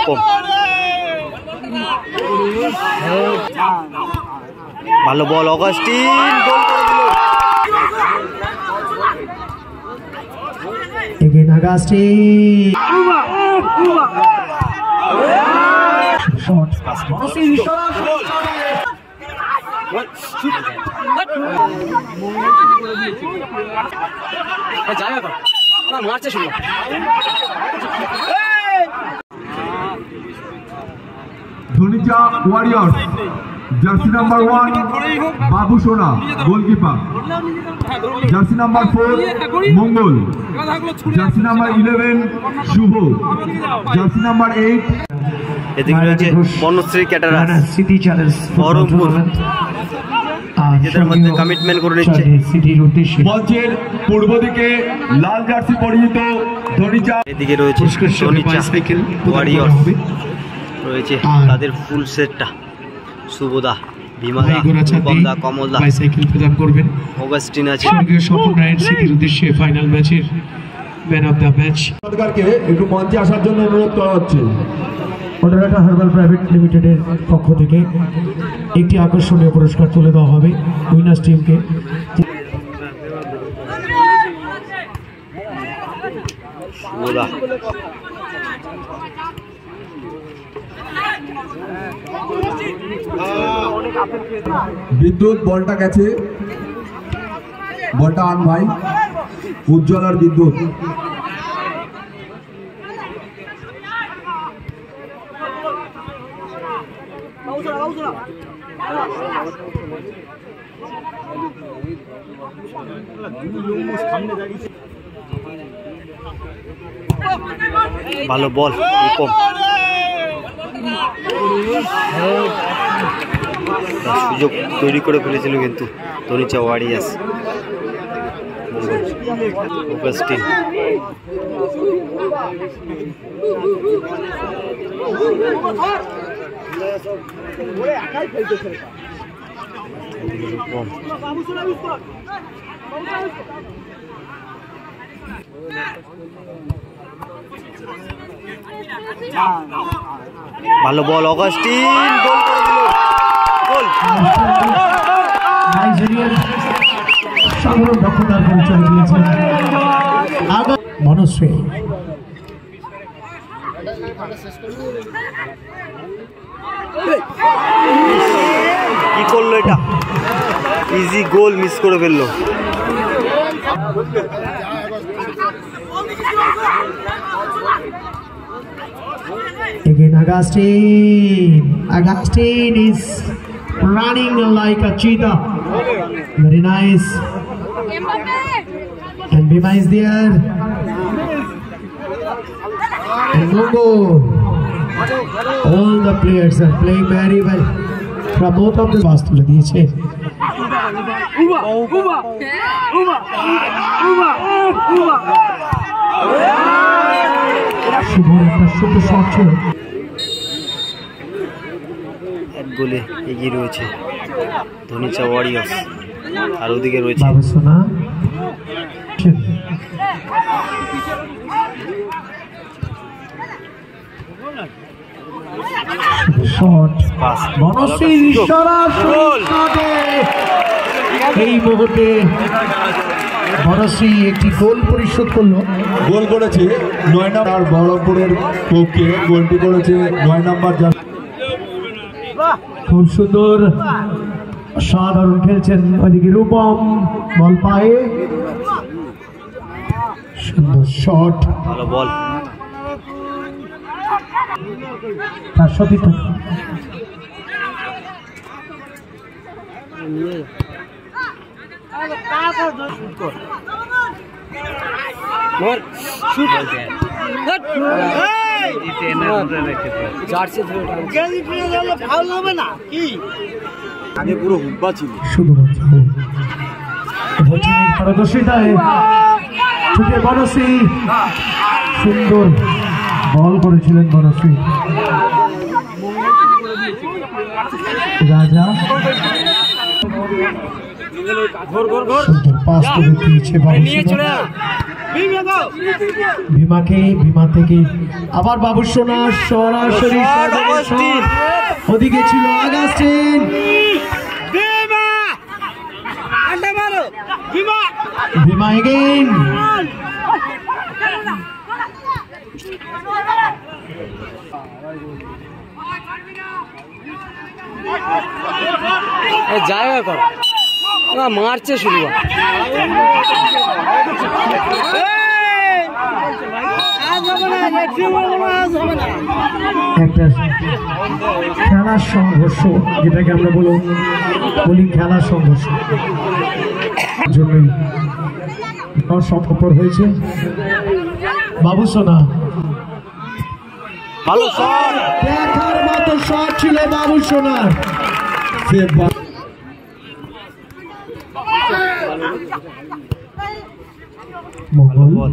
কম। ভালো বল অগাস্টিন, গোল করে দিল। Again Augustine. Shot. Dhonija Warriors, jersey number 1, Babu Sona, goalkeeper. Jersey number 4, Mongol. Jersey number 11, Shubho. Jersey number 8. এদিকে রয়েছে Banasree caterers, Baharampur নিজেদের মধ্যে কমিটমেন্ট করে নিচ্ছে। মঞ্চের পূর্ব দিকে লাল জার্সি পরিহিত ধনিচা। এদিকে রয়েছে ধনিচা ওয়ারিয়র্স, রয়েছে তাদের ফুল সেটটা। শুভদা, ভীমাদা, রূপমদা, কমলদা, বাইসাইকেল প্রদান করবেন। অগাস্টিন আছে। স্বপন রায়ের স্মৃতির উদ্দেশ্যে ফাইনাল ম্যাচের ম্যান অফ দ্য ম্যাচ। সরকারকে একটু মঞ্চে আসার জন্য অনুরোধ করা হচ্ছে। মডারেটর হার্বাল প্রাইভেট লিমিটেডের পক্ষ থেকে একটি আকর্ষণীয় পুরস্কার তুলে দেওয়া হবে উইনার্স টিমকে। বিদ্যুৎ বলটা গেছে, বলটা আন ভাই। উজ্জ্বল আর বিদ্যুৎ। ভালো বল কম, সুযোগ তৈরি করে ফেলেছিল কিন্তু ধনিচা ওয়ারিয়ার্স। অগাস্টিন, ভালো বল অগাস্টিন, গোল করে দিল। গোল। নাইজেরিয়ার সাধারণ দক্ষতার পরিচয় দিয়েছেন মনশ্রী। কি করলো এটা? ইজি গোল মিস করে ফেললো। Again Augustine. Augustine is running like a cheetah. Very nice. And Bima is there. And Mongo. All the players are playing very well. From both of the pass to দিয়েছে। এক গোলে এগিয়ে রয়েছে Dhanicha Warriors. আর ওদিকে রয়েছে এই মুহূর্তে বনশ্রী একটি গোল পরিশোধ করলো। গোল করেছে 9 নম্বর বহরমপুরের পক্ষে, গোলটি করেছে 9 নম্বর। খুব সুন্দর, সাধারণ খেলছেন ওইদিকে রূপম, বল পায়ে সুন্দর শট, ভালো বল। তার সতীর্থ শুধুমাত্র পারদর্শিতায় বনশ্রী সুন্দর বল করেছিলেন। বনশ্রী রাজা সুন্দর পাস করে দিয়েছে। ভীমাকে, ভীমা থেকে আবার বাবু সোনা সরাসরি ওদিকে ছিল আগাস্টিন, ভীমা এগেইন জায়গা কর না মারছে শুরু একটা খেলার সংঘর্ষ, যেটাকে আমরা বলি খেলার সংঘর্ষ জন্যই সম্পর্ক হয়েছে। বাবু সোনা ভালো শট, দেখার মতো শট ছিল বাবু সোনার। মঙ্গল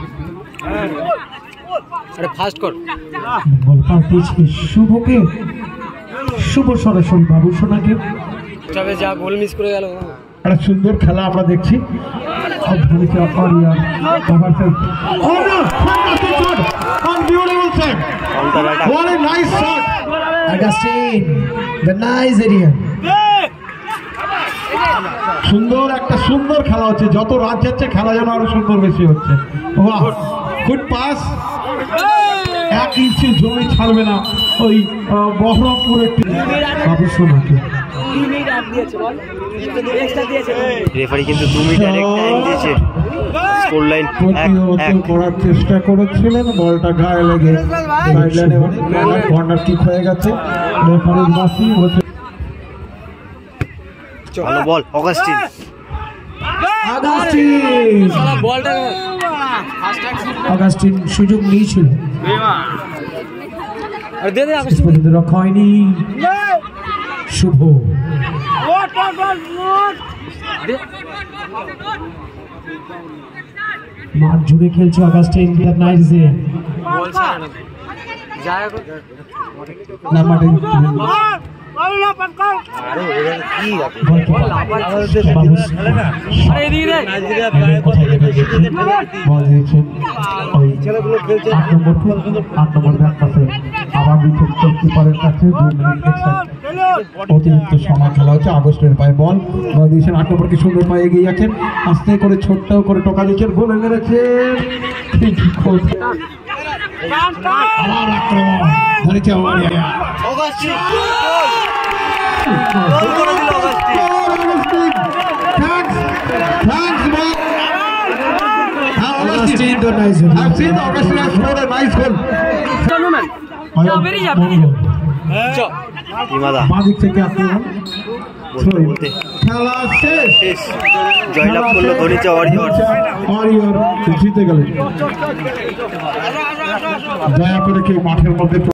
ফাস্ট কর, মঙ্গল পাঠিয়েছে শুভকে, শুভ সরাসরি বাবু সোনাকে। যা গোল মিস করে গেল। একটা সুন্দর খেলা আমরা দেখছি। সুন্দর একটা সুন্দর খেলা হচ্ছে, যত রাত যাচ্ছে খেলা যেন আরো সুন্দর বেশি হচ্ছে। গুড পাস, 1 ইঞ্চি জমি ছাড়বে না ওই বহরমপুরের বাবু সোনাকে। রেফারি কিন্তু 2 মিনিট টাইম দিয়েছে। স্কোর লাইন করার চেষ্টা করেছিলেন, বলটা গায়ে লেগে কর্নার কিক হয়ে গেছে। রেফারির বাসি হচ্ছে ভালো বল অগাস্টিন, অগাস্টিন সুযোগ নিয়েছিল, রক্ষা হয়নি। শুভ মাঠ জুড়ে খেলছে অগাস্টিন। অতিরিক্ত সময় খেলা হচ্ছে। আগস্টের পায়ে বল দিয়েছেন, 8 নম্বরকে সুন্দর পায়ে এগিয়ে যাচ্ছেন, আস্তে করে ছোট্ট করে টোকা দিচ্ছেন, গোলে মেরেছেন। আবার আক্রমণ ধরেছে বাদিক থেকে আক্রমণ। খেলা শেষ, জয়লাভ করলো ধনীচা ওয়ারিয়র। জিতে গেলেন। দয়া করে কেউ মাঠের মধ্যে